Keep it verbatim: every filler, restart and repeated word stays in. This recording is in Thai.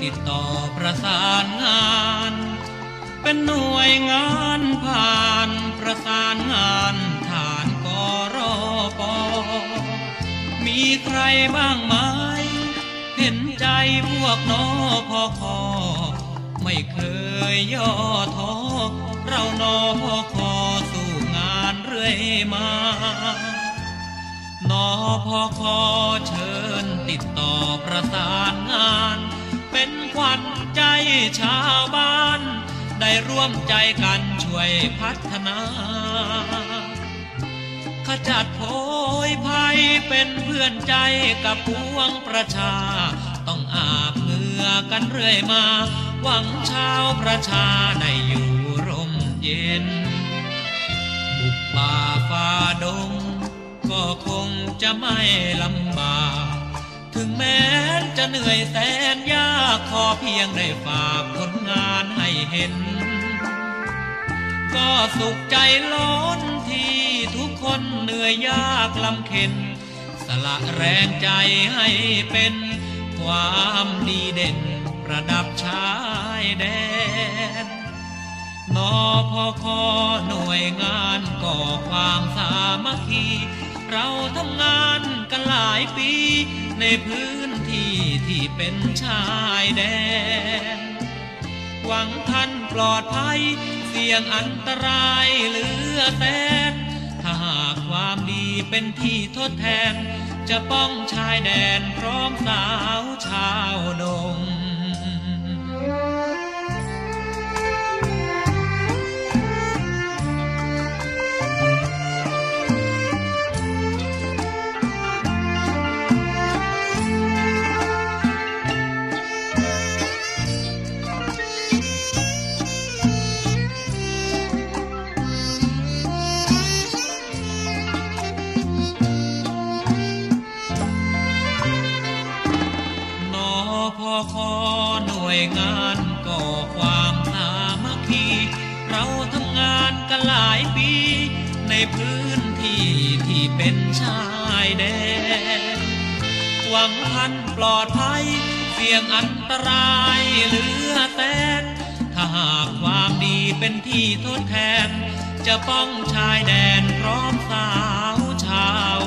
ติดต่อประสานงานเป็นหน่วยงานผ่านประสานงานฐานกรปมีใครบ้างไหมเห็นใจพวกน้อพอคอไม่เคยย่อท้อเรานอพอคอสู้งานเรื่อยมานอพอคอเชิญติดต่อประสานงานเป็นขวัญใจชาวบ้านได้ร่วมใจกันช่วยพัฒนาขจัดโผยภัยเป็นเพื่อนใจกับปวงประชาต้องอาบเหงื่อกันเรื่อยมาหวังชาวประชาได้อยู่ร่มเย็นบุกป่าฝ่าดงก็คงจะไม่ลำบากถึงแม้จะเหนื่อยแสนยากขอเพียงได้ฝากผลงานให้เห็นก็สุขใจล้นที่ทุกคนเหนื่อยยากลำเค็ญสละแรงใจให้เป็นความดีเด่นประดับชายแดนนพค.หน่วยงานก่อความสามัคคีเราทำงานกันหลายปีในพื้นที่ที่เป็นชายแดนหวังท่านปลอดภัยเสี่ยงอันตรายเหลือแสนถ้าหากความดีเป็นที่ทดแทนจะป้องชายแดนพร้อมสาวชาวดงขอหน่วยงานก่อความสามัคคีเราทำงานกันหลายปีในพื้นที่ที่เป็นชายแดนหวังท่านปลอดภัยเสี่ยงอันตรายเหลือแสนถ้าหากความดีเป็นที่ทดแทนจะป้องชายแดนพร้อมสาวชาว